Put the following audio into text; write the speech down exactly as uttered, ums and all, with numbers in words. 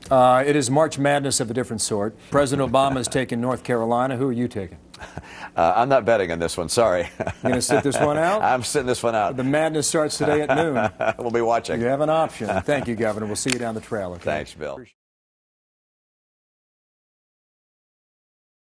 Uh, it is March Madness of a different sort. President Obama is taking North Carolina. Who are you taking? Uh, I'm not betting on this one, sorry. You're going to sit this one out? I'm sitting this one out. The madness starts today at noon. We'll be watching. You have an option. Thank you, Governor. We'll see you down the trail. Okay? Thanks, Bill.